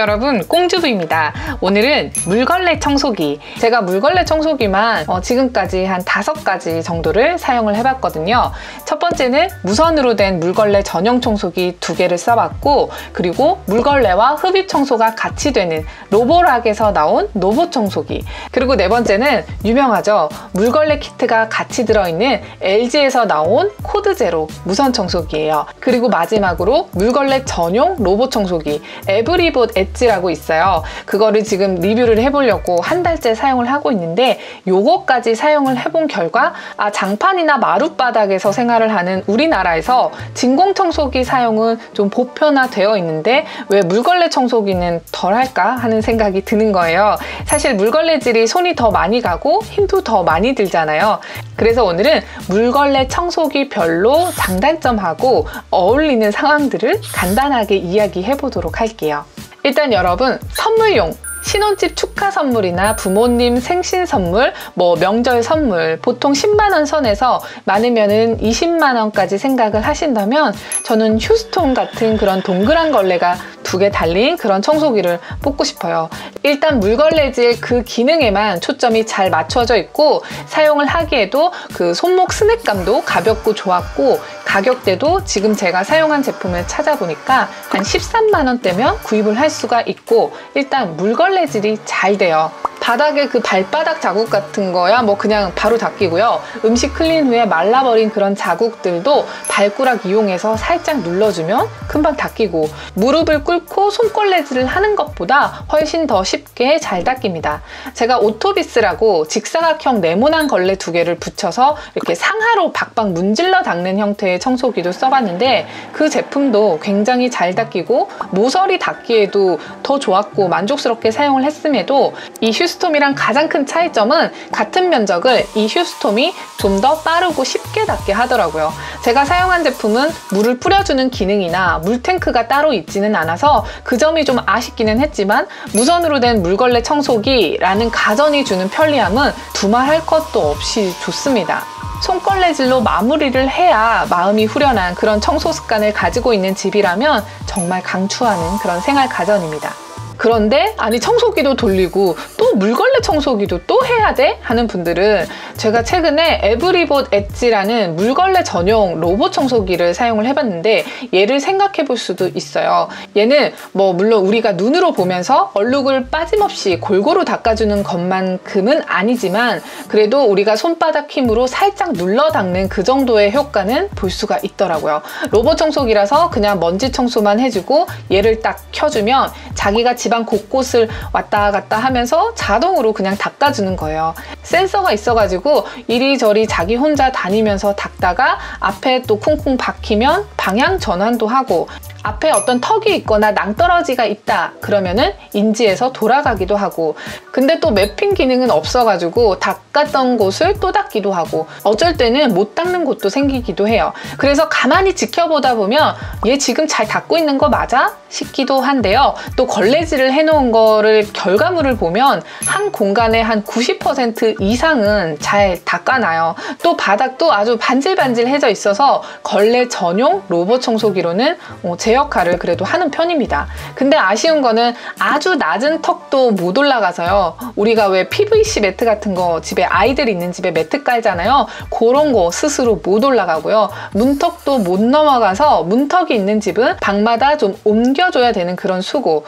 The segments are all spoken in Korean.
여러분, 꽁주부입니다. 오늘은 물걸레 청소기. 제가 물걸레 청소기만 지금까지 한 5가지 정도를 사용을 해봤거든요. 첫 번째는 무선으로 된 물걸레 전용 청소기 2개를 써봤고, 그리고 물걸레와 흡입 청소가 같이 되는 로보락에서 나온 로보 청소기. 그리고 네 번째는 유명하죠. 물걸레 키트가 같이 들어있는 LG에서 나온 코드제로 무선 청소기예요. 그리고 마지막으로 물걸레 전용 로봇 청소기 에브리봇 엣지라고 있어요. 그거를 지금 리뷰를 해보려고 한 달째 사용을 하고 있는데, 요거까지 사용을 해본 결과 장판이나 마룻바닥에서 생활을 하는 우리나라에서 진공 청소기 사용은 좀 보편화되어 있는데 왜 물걸레 청소기는 덜할까 하는 생각이 드는 거예요. 사실 물걸레질이 손이 더 많이 가고 힘도 더 많이 들잖아요. 그래서 오늘은 물걸레 청소기 별로 장단점하고 어울리는 상황들을 간단하게 이야기해 보도록 할게요. 일단 여러분, 선물용 신혼집 축하 선물이나 부모님 생신 선물, 명절 선물 보통 10만원 선에서 많으면은 20만원까지 생각을 하신다면 저는 휴스톤 같은 그런 동그란 걸레가 2개 달린 그런 청소기를 뽑고 싶어요. 일단 물걸레질 그 기능에만 초점이 잘 맞춰져 있고, 사용을 하기에도 그 손목 스낵감도 가볍고 좋았고, 가격대도 지금 제가 사용한 제품을 찾아보니까 한 13만원대면 구입을 할 수가 있고, 일단 물걸레질이 잘 돼요. 바닥에 그 발바닥 자국 같은 거야 그냥 바로 닦이고요. 음식 흘린 후에 말라버린 그런 자국들도 발가락 이용해서 살짝 눌러주면 금방 닦이고, 무릎을 꿇고 손걸레질을 하는 것보다 훨씬 더 쉽게 잘 닦입니다. 제가 오토비스라고 직사각형 네모난 걸레 2개를 붙여서 이렇게 상하로 박박 문질러 닦는 형태의 청소기도 써봤는데, 그 제품도 굉장히 잘 닦이고 모서리 닦기에도 더 좋았고 만족스럽게 사용을 했음에도, 이 휴스톰이랑 가장 큰 차이점은 같은 면적을 이 휴스톰이 좀 더 빠르고 쉽게 닦게 하더라고요. 제가 사용한 제품은 물을 뿌려주는 기능이나 물탱크가 따로 있지는 않아서 그 점이 좀 아쉽기는 했지만, 무선으로 된 물걸레 청소기라는 가전이 주는 편리함은 두말할 것도 없이 좋습니다. 손걸레질로 마무리를 해야 마음이 후련한 그런 청소 습관을 가지고 있는 집이라면 정말 강추하는 그런 생활 가전입니다. 그런데 청소기도 돌리고 또 물걸레 청소기도 또 해야 돼? 하는 분들은 제가 최근에 에브리봇 엣지라는 물걸레 전용 로봇 청소기를 사용을 해봤는데, 얘를 생각해 볼 수도 있어요. 얘는 물론 우리가 눈으로 보면서 얼룩을 빠짐없이 골고루 닦아주는 것만큼은 아니지만, 그래도 우리가 손바닥 힘으로 살짝 눌러 닦는 그 정도의 효과는 볼 수가 있더라고요. 로봇 청소기라서 그냥 먼지 청소만 해주고 얘를 딱 켜주면 자기가 집안 곳곳을 왔다 갔다 하면서 자동으로 그냥 닦아주는 거예요. 센서가 있어가지고 이리저리 자기 혼자 다니면서 닦다가 앞에 또 쿵쿵 박히면 방향 전환도 하고, 앞에 어떤 턱이 있거나 낭떠러지가 있다 그러면은 인지해서 돌아가기도 하고, 근데 또 매핑 기능은 없어가지고 닦았던 곳을 또 닦기도 하고, 어쩔 때는 못 닦는 곳도 생기기도 해요. 그래서 가만히 지켜보다 보면 얘 지금 잘 닦고 있는 거 맞아? 싶기도 한데요. 또 걸레질을 해놓은 거를 결과물을 보면 한 공간에 한 90% 이상은 잘 닦아놔요. 또 바닥도 아주 반질반질해져 있어서 걸레 전용 로봇 청소기로는 제 역할을 그래도 하는 편입니다. 근데 아쉬운 거는 아주 낮은 턱도 못 올라가서요. 우리가 왜 PVC 매트 같은 거 집에 아이들 있는 집에 매트 깔잖아요. 그런 거 스스로 못 올라가고요. 문턱도 못 넘어가서 문턱이 있는 집은 방마다 좀 옮겨줘야 되는 그런 수고.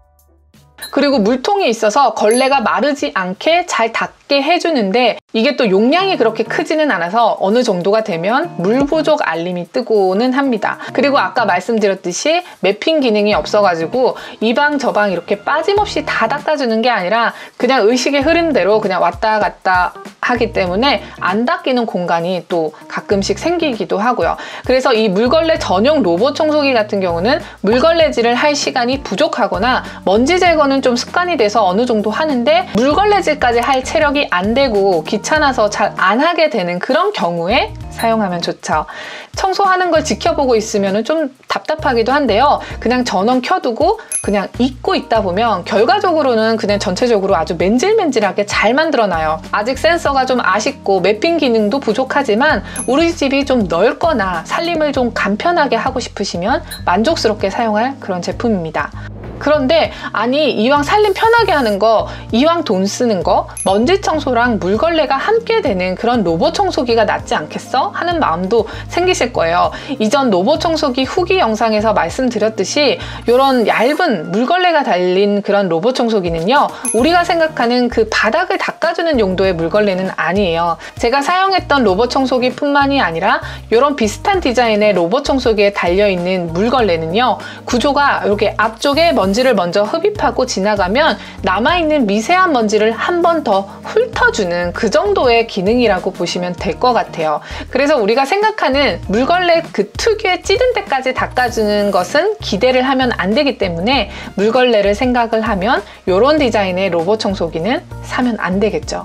그리고 물통이 있어서 걸레가 마르지 않게 잘 닦게 해주는데, 이게 또 용량이 그렇게 크지는 않아서 어느 정도가 되면 물 부족 알림이 뜨고는 합니다. 그리고 아까 말씀드렸듯이 매핑 기능이 없어가지고 이 방 저 방 이렇게 빠짐없이 다 닦아주는 게 아니라 그냥 의식의 흐름대로 그냥 왔다 갔다 하기 때문에 안 닦이는 공간이 또 가끔씩 생기기도 하고요. 그래서 이 물걸레 전용 로봇 청소기 같은 경우는 물걸레질을 할 시간이 부족하거나 먼지 제거는 좀 습관이 돼서 어느 정도 하는데, 물걸레질까지 할 체력이 안 되고 귀찮아서 잘 안 하게 되는 그런 경우에 사용하면 좋죠. 청소하는 걸 지켜보고 있으면 좀 답답하기도 한데요. 그냥 전원 켜두고 그냥 잊고 있다 보면 결과적으로는 그냥 전체적으로 아주 맨질맨질하게 잘 만들어놔요. 아직 센서가 좀 아쉽고 매핑 기능도 부족하지만 우리 집이 좀 넓거나 살림을 좀 간편하게 하고 싶으시면 만족스럽게 사용할 그런 제품입니다. 그런데 아니 이왕 살림 편하게 하는 거, 이왕 돈 쓰는 거, 먼지 청소랑 물걸레가 함께 되는 그런 로봇 청소기가 낫지 않겠어? 하는 마음도 생기실 거예요. 이전 로봇 청소기 후기 영상에서 말씀드렸듯이 이런 얇은 물걸레가 달린 그런 로봇 청소기는요, 우리가 생각하는 그 바닥을 닦아주는 용도의 물걸레는 아니에요. 제가 사용했던 로봇 청소기 뿐만이 아니라 이런 비슷한 디자인의 로봇 청소기에 달려있는 물걸레는요, 구조가 이렇게 앞쪽에 먼지를 먼저 흡입하고 지나가면 남아있는 미세한 먼지를 한 번 더 훑어주는 그 정도의 기능이라고 보시면 될 것 같아요. 그래서 우리가 생각하는 물걸레 그 특유의 찌든 데까지 닦아주는 것은 기대를 하면 안 되기 때문에 물걸레를 생각을 하면 이런 디자인의 로봇 청소기는 사면 안 되겠죠.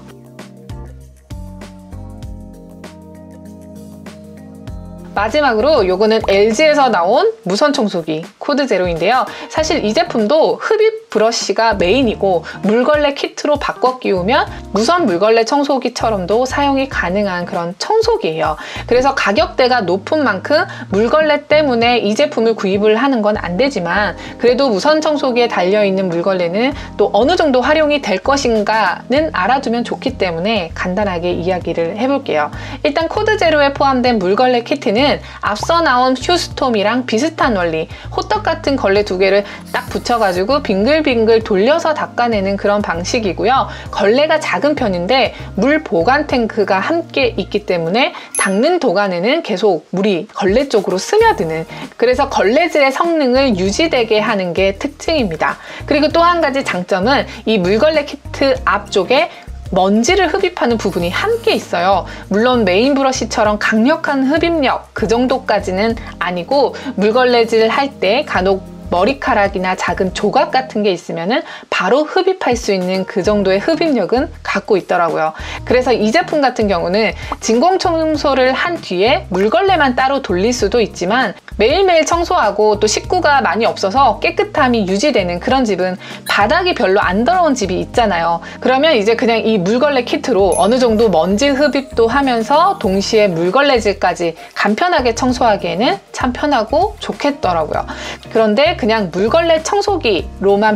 마지막으로 요거는 LG에서 나온 무선 청소기 코드 제로인데요. 사실 이 제품도 흡입 브러쉬가 메인이고 물걸레 키트로 바꿔 끼우면 무선 물걸레 청소기처럼도 사용이 가능한 그런 청소기예요. 그래서 가격대가 높은 만큼 물걸레 때문에 이 제품을 구입을 하는 건 안 되지만, 그래도 무선 청소기에 달려있는 물걸레는 또 어느 정도 활용이 될 것인가는 알아두면 좋기 때문에 간단하게 이야기를 해볼게요. 일단 코드 제로에 포함된 물걸레 키트는 앞서 나온 휴스톰이랑 비슷한 원리, 호떡 같은 걸레 두 개를 딱 붙여가지고 빙글빙글 돌려서 닦아내는 그런 방식이고요. 걸레가 작은 편인데 물 보관 탱크가 함께 있기 때문에 닦는 동안에는 계속 물이 걸레 쪽으로 스며드는, 그래서 걸레질의 성능을 유지되게 하는 게 특징입니다. 그리고 또 한 가지 장점은 이 물걸레 키트 앞쪽에 먼지를 흡입하는 부분이 함께 있어요. 물론 메인 브러쉬처럼 강력한 흡입력 그 정도까지는 아니고, 물걸레질 할 때 간혹 머리카락이나 작은 조각 같은 게 있으면은 바로 흡입할 수 있는 그 정도의 흡입력은 갖고 있더라고요. 그래서 이 제품 같은 경우는 진공 청소를 한 뒤에 물걸레만 따로 돌릴 수도 있지만, 매일매일 청소하고 또 식구가 많이 없어서 깨끗함이 유지되는 그런 집은 바닥이 별로 안 더러운 집이 있잖아요. 그러면 이제 그냥 이 물걸레 키트로 어느 정도 먼지 흡입도 하면서 동시에 물걸레질까지 간편하게 청소하기에는 참 편하고 좋겠더라고요. 그런데 그냥 물걸레 청소기로만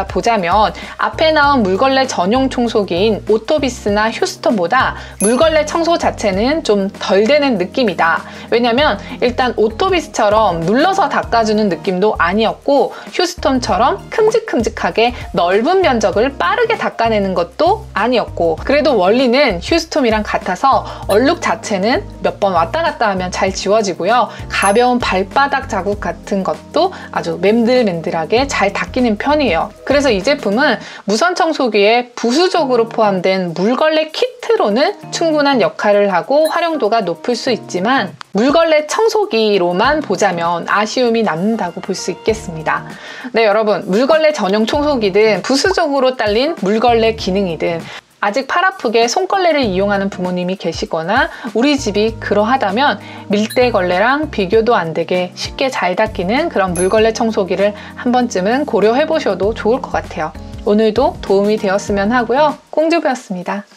바라보자면 앞에 나온 물걸레 전용 청소기인 오토비스나 휴스톤보다 물걸레 청소 자체는 좀 덜 되는 느낌이다. 왜냐면 일단 오토비스처럼 눌러서 닦아주는 느낌도 아니었고, 휴스톤처럼 큼직큼직하게 넓은 면적을 빠르게 닦아내는 것도 아니었고, 그래도 원리는 휴스톤이랑 같아서 얼룩 자체는 몇 번 왔다 갔다 하면 잘 지워지고요. 가벼운 발바닥 자국 같은 것도 아주 맨들맨들하게 잘 닦이는 편이에요. 그래서 이 제품은 무선 청소기에 부수적으로 포함된 물걸레 키트로는 충분한 역할을 하고 활용도가 높을 수 있지만, 물걸레 청소기로만 보자면 아쉬움이 남는다고 볼 수 있겠습니다. 네, 여러분, 물걸레 전용 청소기든 부수적으로 딸린 물걸레 기능이든 아직 팔 아프게 손걸레를 이용하는 부모님이 계시거나 우리 집이 그러하다면 밀대걸레랑 비교도 안 되게 쉽게 잘 닦이는 그런 물걸레 청소기를 한 번쯤은 고려해 보셔도 좋을 것 같아요. 오늘도 도움이 되었으면 하고요. 꽁주부였습니다.